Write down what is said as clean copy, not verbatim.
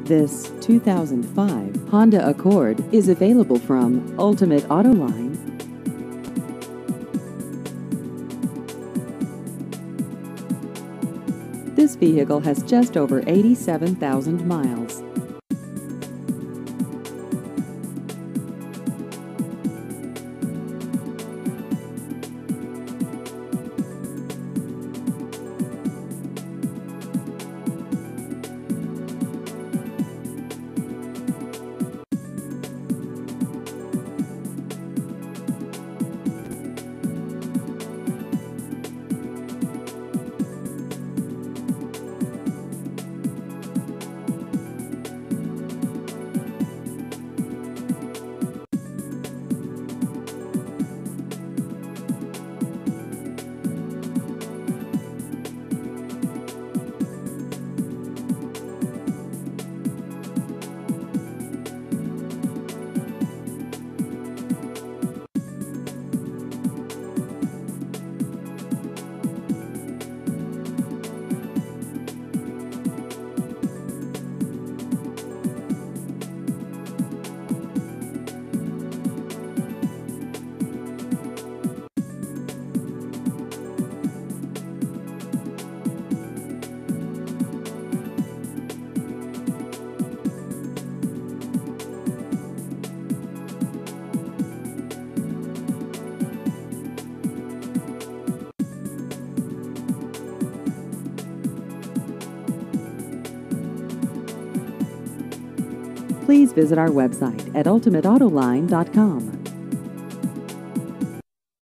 This 2005 Honda Accord is available from Ultimate Autoline. This vehicle has just over 87,000 miles. Please visit our website at ultimateautoline.com.